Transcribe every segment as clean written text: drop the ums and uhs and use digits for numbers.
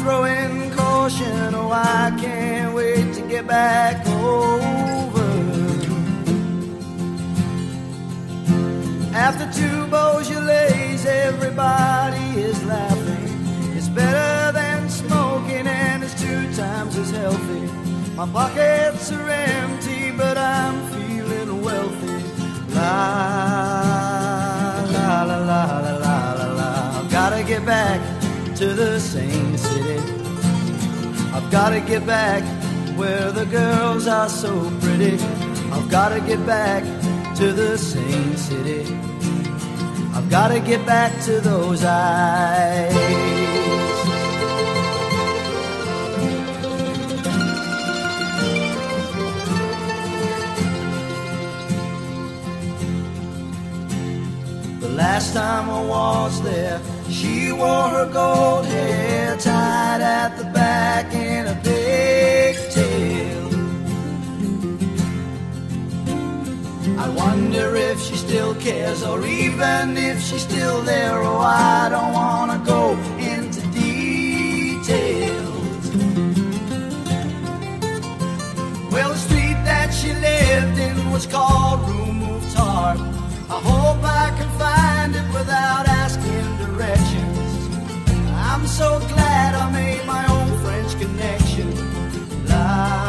throwing caution. Oh, I can't wait to get back over. After 2 Beaujolais, everybody is laughing. It's better than smoking and it's 2 times as healthy. My pockets are empty, but I'm feeling wealthy. La la la la la la la la. I've gotta get back to the same city. I've gotta get back where the girls are so pretty. I've gotta get back to the same city. I've gotta get back to those eyes. The last time I was there, she wore her gold hair tied at the back in a pigtail. I wonder if she still cares, or even if she's still there. Oh, I don't wanna go into details. Well, the street that she lived in was called Rue Mouffetard. I hope I can find it without asking directions. I'm so glad I made my own French connection. La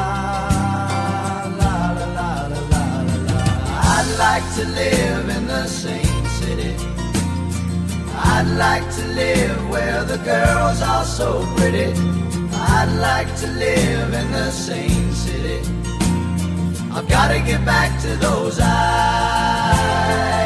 la la la la la la la. I'd like to live in the same city. I'd like to live where the girls are so pretty. I'd like to live in the same city. I've gotta get back to those eyes.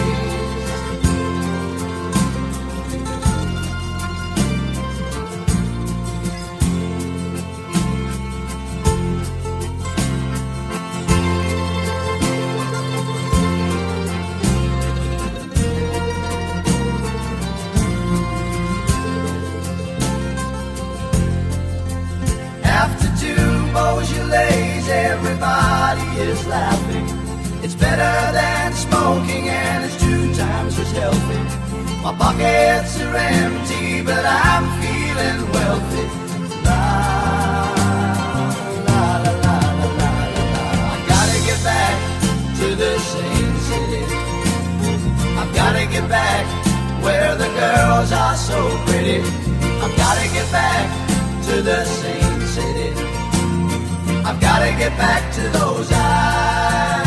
Beaujolais, everybody is laughing. It's better than smoking and it's 2 times as healthy. My pockets are empty, but I'm feeling wealthy. La la la la la la la. I gotta get back to the same city. I've gotta get back where the girls are so pretty. I've gotta get back to the same city. I've gotta get back to those eyes.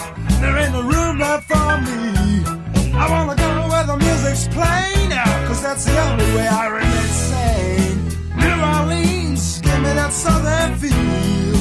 There ain't no room left for me. I wanna go where the music's playing now, 'cause that's the only way I remain sane. New Orleans, give me that southern feel.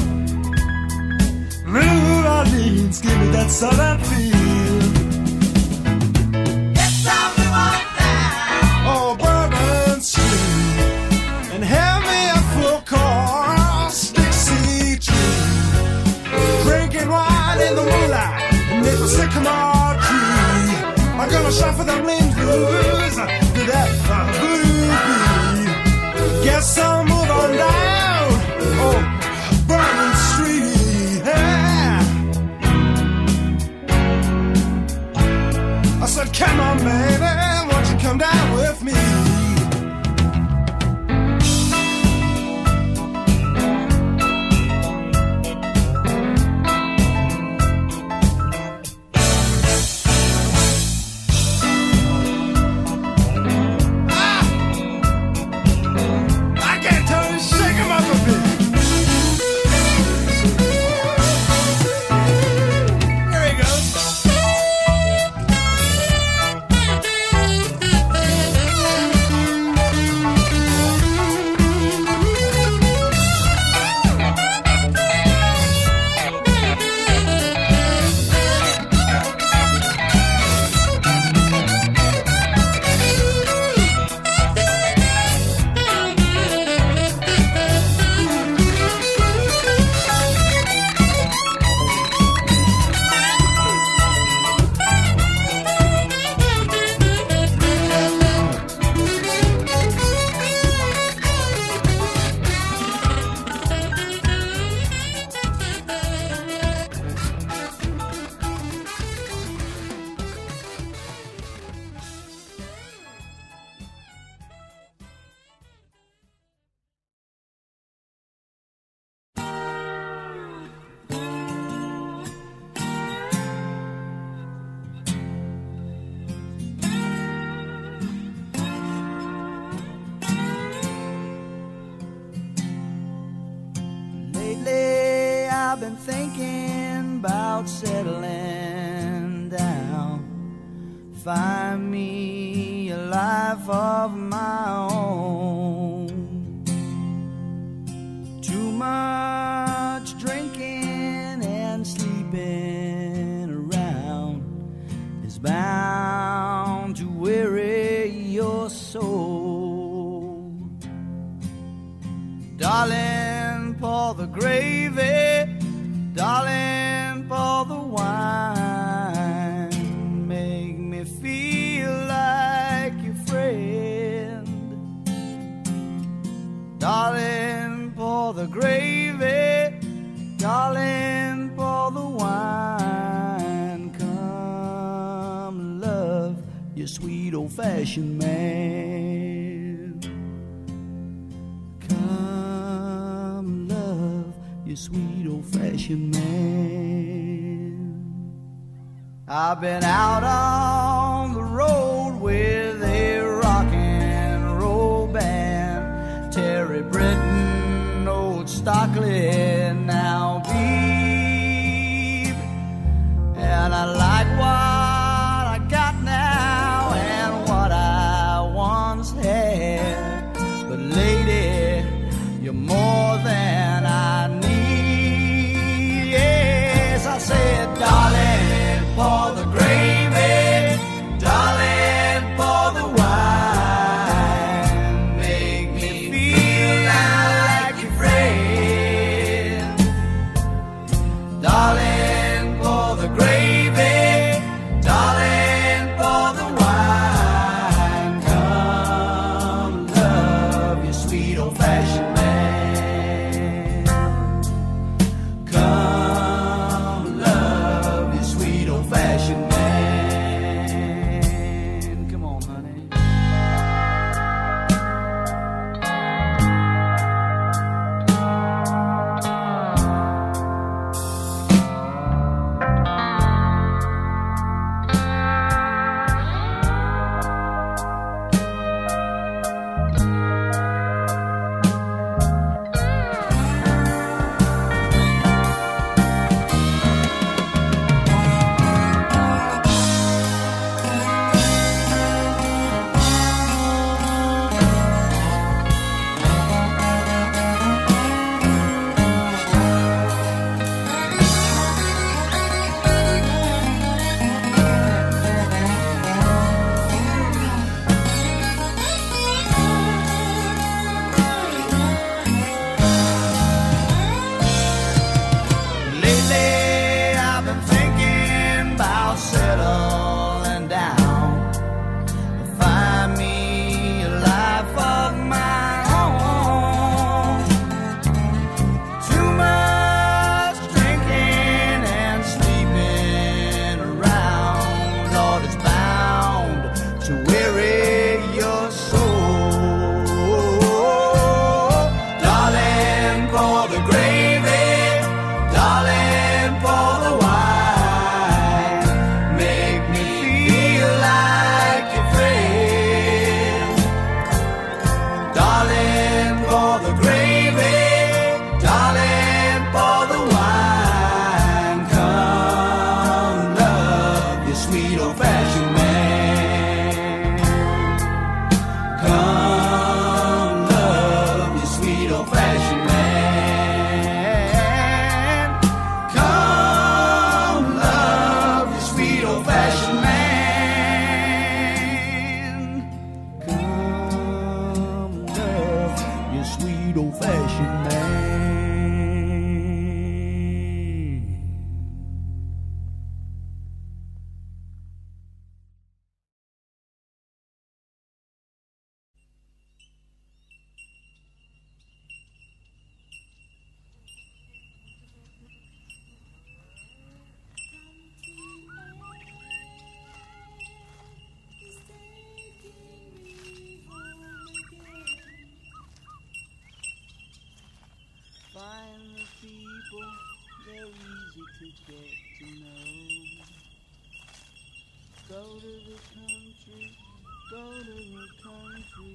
New Orleans, give me that southern feel. Let's talk about that. Oh, Bourbon Street, and have me a full course Dixie tree, drinking wine in the moonlight and make a sycamore tree. I'm gonna shuffle the blues blues to that voodoo beat. Guess I'll move on down. Oh, Bourbon Street. Yeah. I said, come on, baby, won't you come down with me? I've been thinking about settling down, find me a life of my own. Too much drinking and sleeping around is bound to weary your soul. Darling, pour the gravy, darling, pour the wine, make me feel like your friend. Darling, pour the gravy, darling, pour the wine. Come love your sweet old-fashioned man. Come love your sweet old-fashioned man. I've been out on the road with a rock and roll band, Terry Britton, Old Stockley, now Beebe, and I like what I got now and what I once had, but lady, you're more than I need. Yes, I said, darling, pour the gravy, darling, pour the wine, make me feel like your friend. Darling, pour the gravy, darling, pour the wine. Come love your sweet old-fashioned man. Come love your sweet old-fashioned man. Come on, honey. to get to know. Go to the country, go to the country.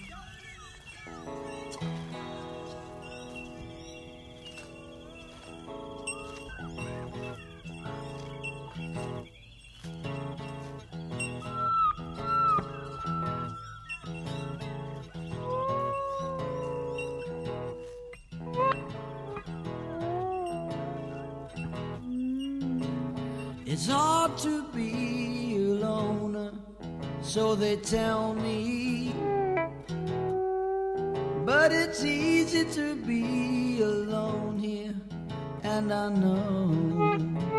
It's hard to be a loner, so they tell me. But it's easy to be alone here, and I know.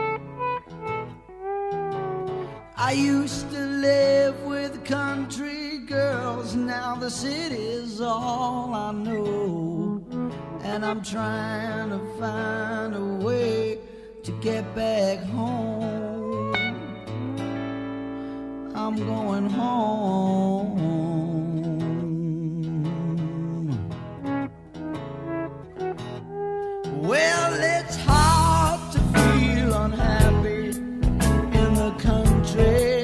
I used to live with country girls, now the city's all I know. And I'm trying to find a way to get back home. I'm going home. Well, it's hard to feel unhappy in the country,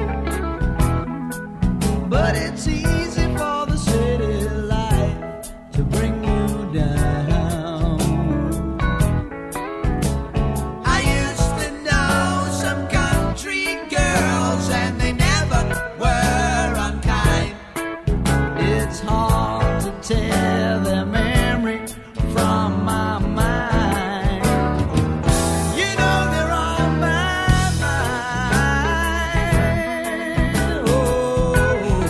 but it's easy for the city life to bring you down. I used to know some country girls, and they never were unkind. It's hard to tear their memory from my mind. You know they're on my mind. Oh,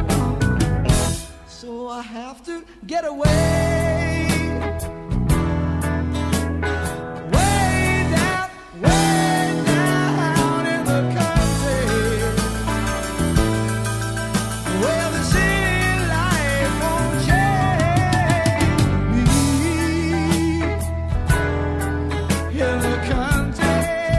so I have to get away. Way down in the country, where the city life won't change me. In the country.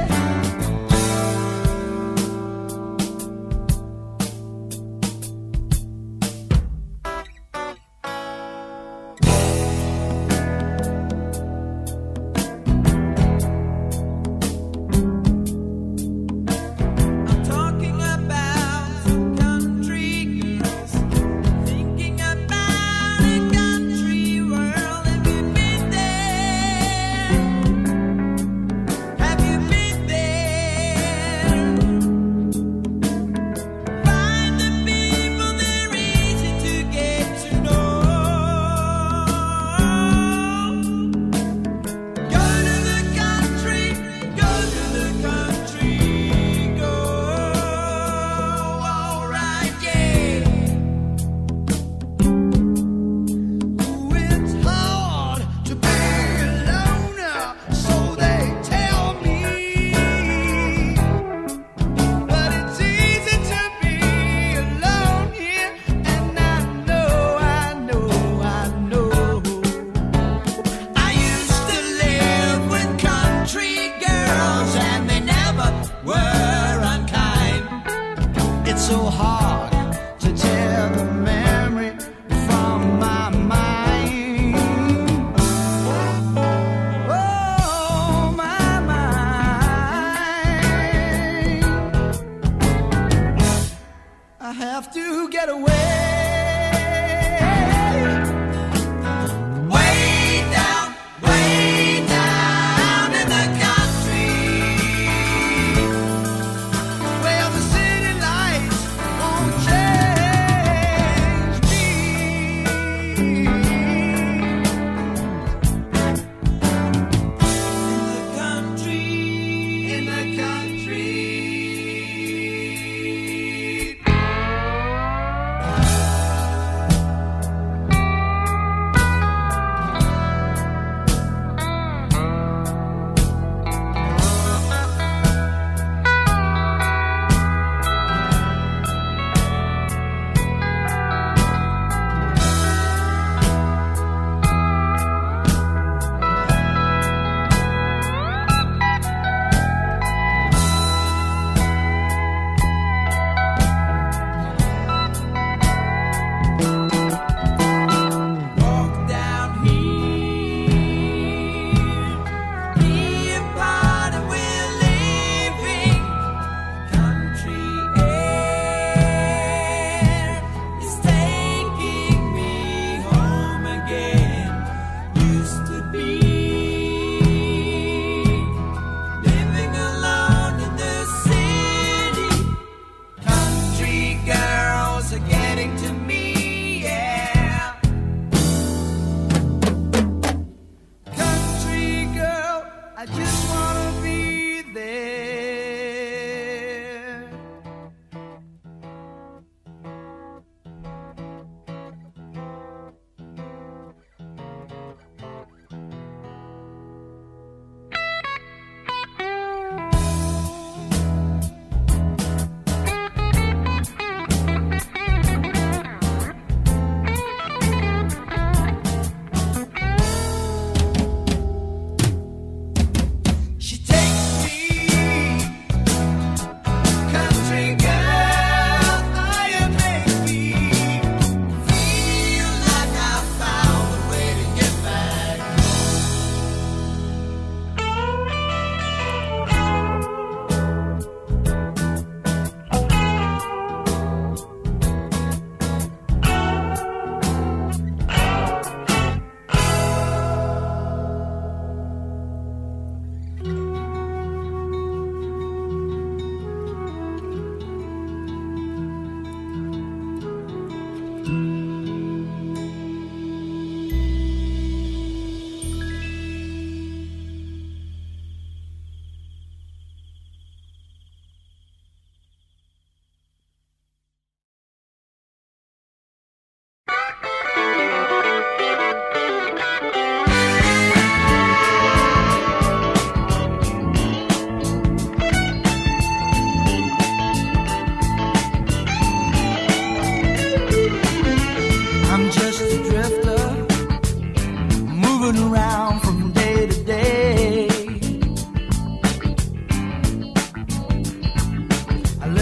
I'm talking about country girls, thinking about a country world. Have you been there? Have you been there? Find the people, they're easy to get to know. Go to the country, go to the country, go. Alright, yeah. Ooh, it's hard to be a loner, so they tell me. But it's easy to be alone here, and I know. I used to live with country girls, and they never were unkind. It's so hard to tear the memory from my mind. Oh, my mind. I have to get away. Way down in the country, where the city lights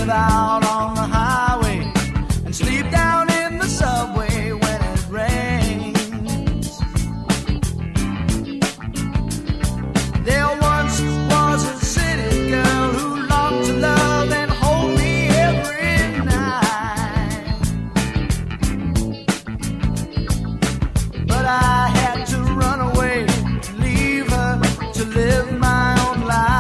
live out on the highway and sleep down in the subway when it rains. There once was a city girl who longed to love and hold me every night, but I had to run away, leave her to live my own life.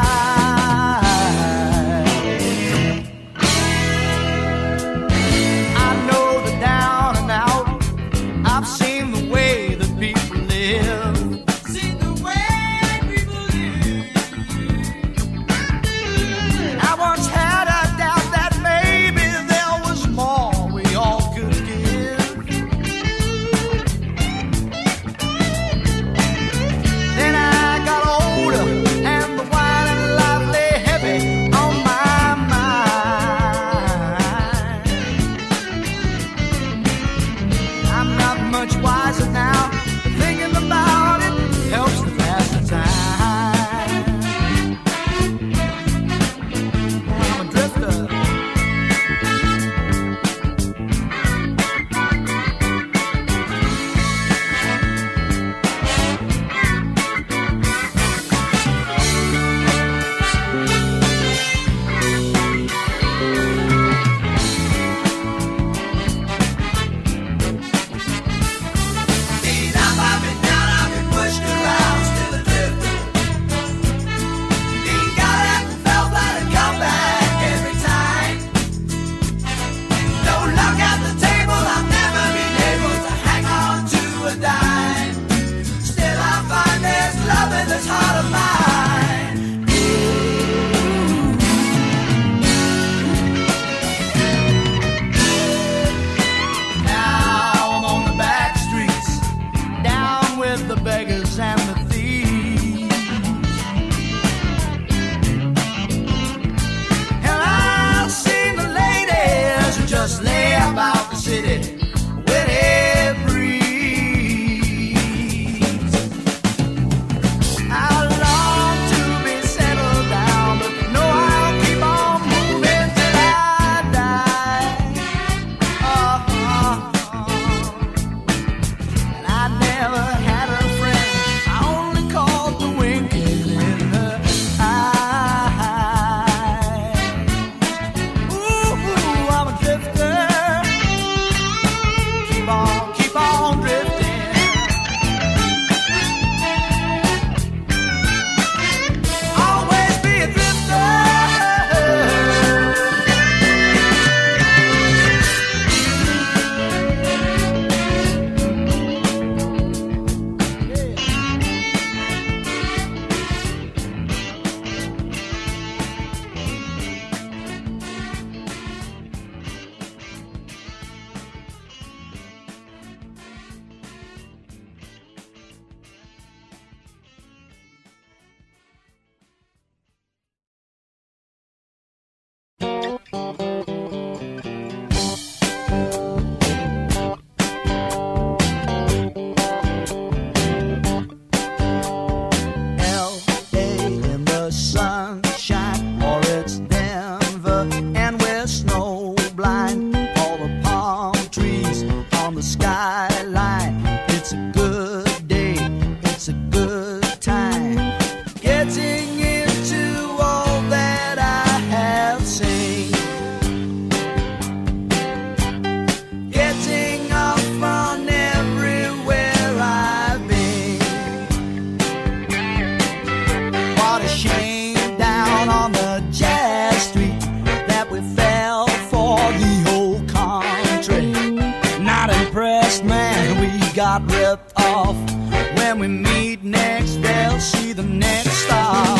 got ripped off. When we meet next, they'll see the next stop.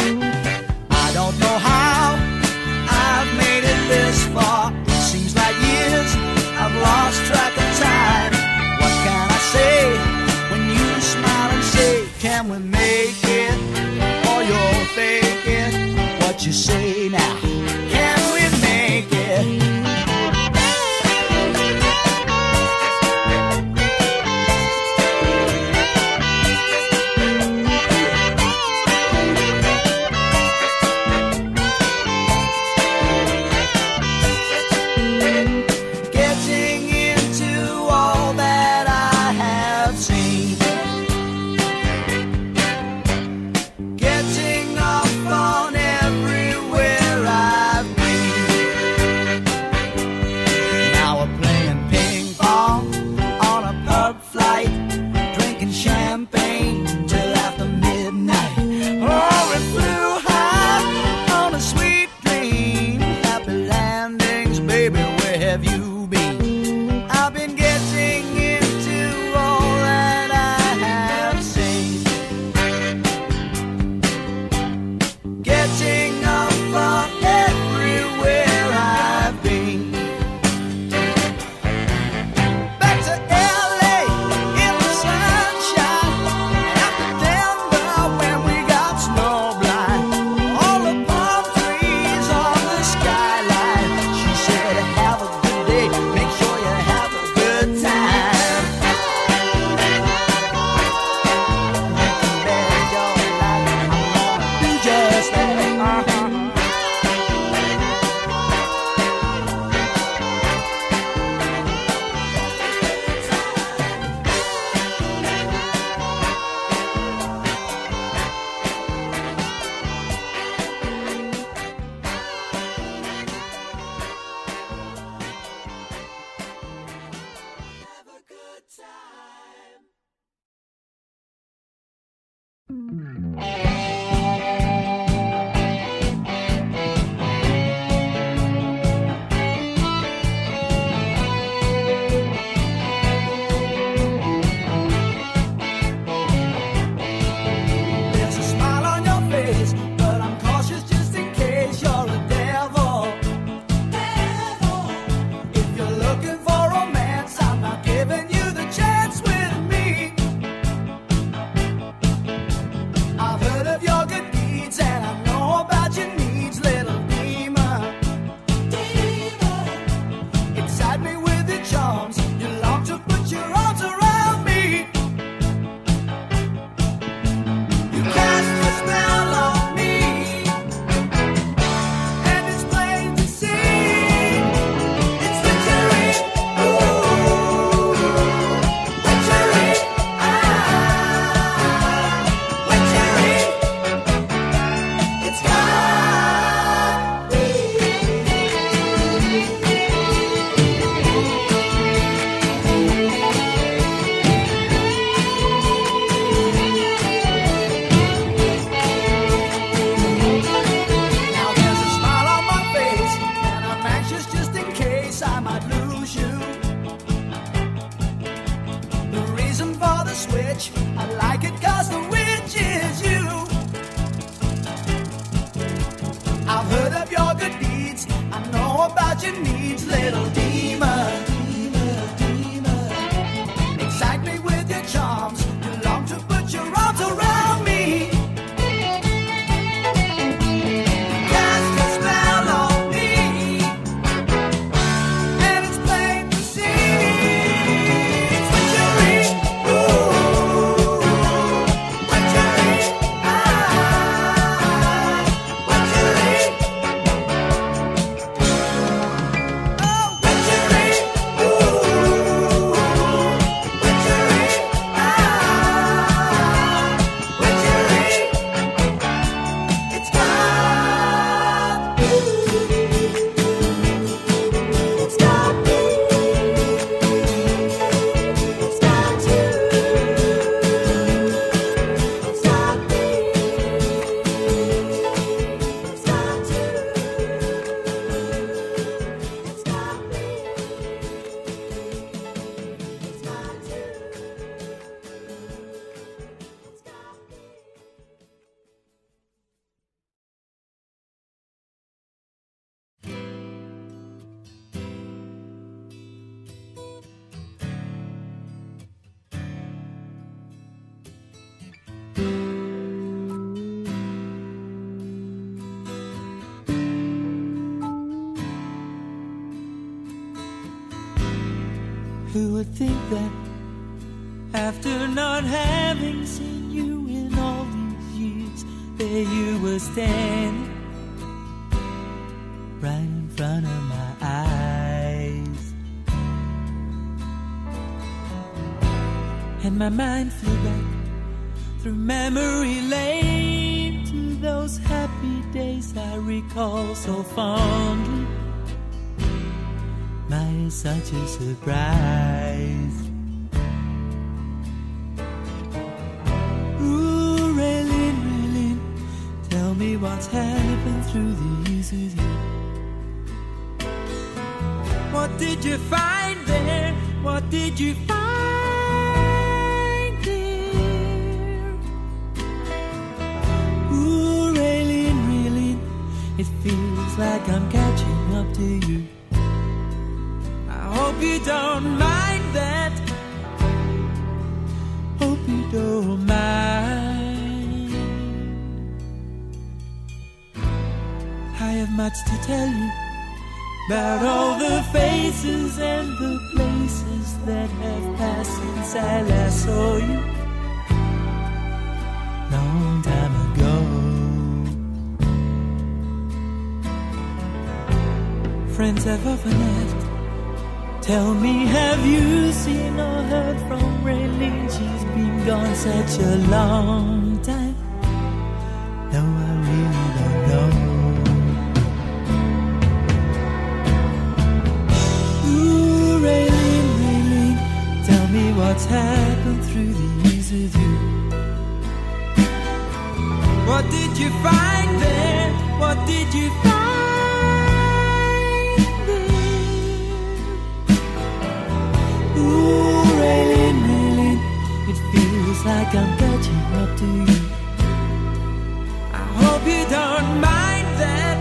I don't know how I've made it this far. It seems like years, I've lost track of time. What can I say when you smile and say, can we make it? Or you're faking what you say now. Can we make it? about your needs, little demon. Excite me with your charms. You long to put your arms around me. Cast a spell on me, and it's plain to see. It's witchery, ooh, witchery, witchery. Oh, witchery, ooh, witchery, witchery. It's got me. It's got me. It's got you. It's got me. It's got you. It's got me. It's got you. Who would think that after not having seen you in all these years, there you were standing right in front of my eyes, and my mind flew back through memory lane to those happy days I recall so fondly. My, it's such a surprise. Ooh, Raylene, tell me what's happened through the years with you. What did you find there? What did you find there? Ooh, Raylene, it feels like I'm catching up to you. Hope you don't mind that. Hope you don't mind. I have much to tell you about all the faces and the places that have passed since I last saw you. Long time ago. Friends have often asked, tell me, have you seen or heard from Raylene? She's been gone such a long time. No, I really don't know. Ooh, Raylene, tell me what's happened through the years with you. What did you find there? What did you find? Ooh, Raylene, it feels like I'm catching up to you. I hope you don't mind that.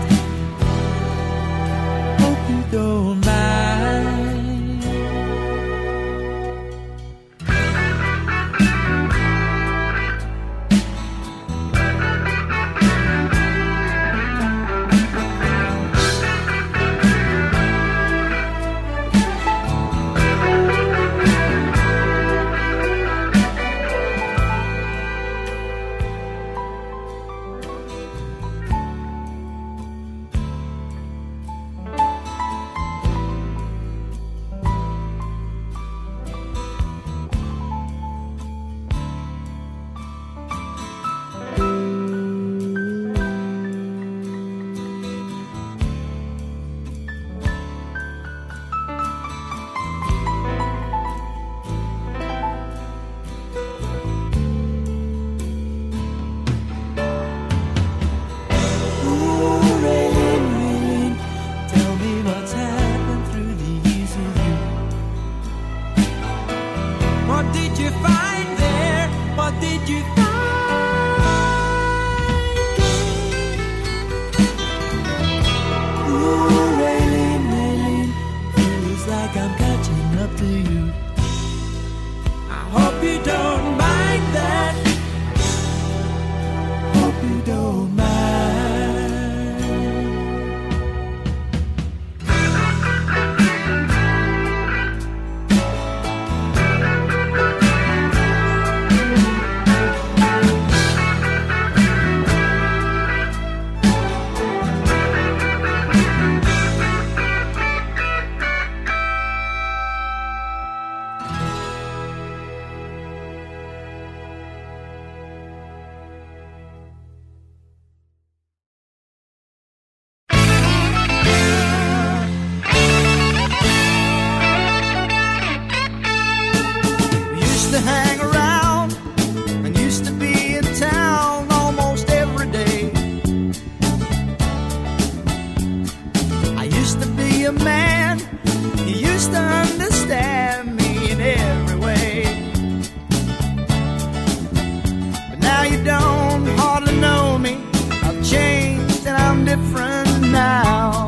Hope you don't mind. be a man. You used to understand me in every way, but now you don't hardly know me. I've changed and I'm different now.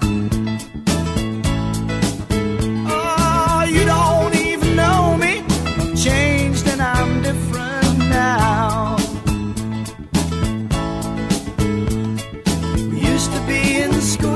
Oh, you don't even know me. I've changed and I'm different now. We used to be in school